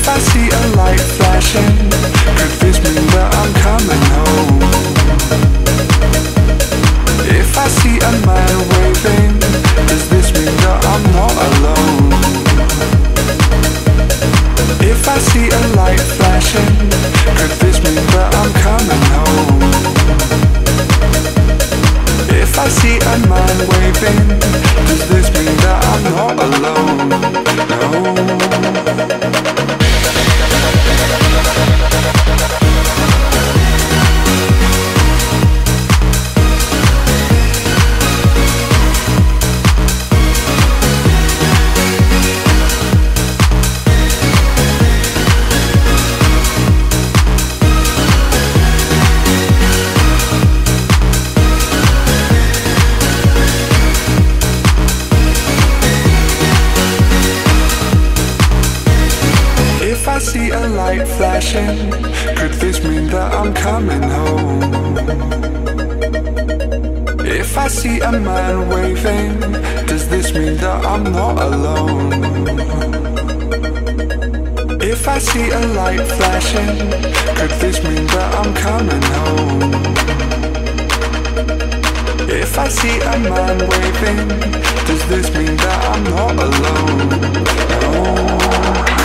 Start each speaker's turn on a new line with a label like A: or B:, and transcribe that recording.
A: I see a light flashing, could this mean that I'm coming home? If I see a man waving, does this mean that I'm not alone? If I see a light flashing, could this mean that I'm coming home? If I see a man waving, does this mean that I'm not alone? No. If I see a light flashing, could this mean that I'm coming home? If I see a man waving, does this mean that I'm not alone? If I see a light flashing, could this mean that I'm coming home? If I see a man waving, does this mean that I'm not alone? No.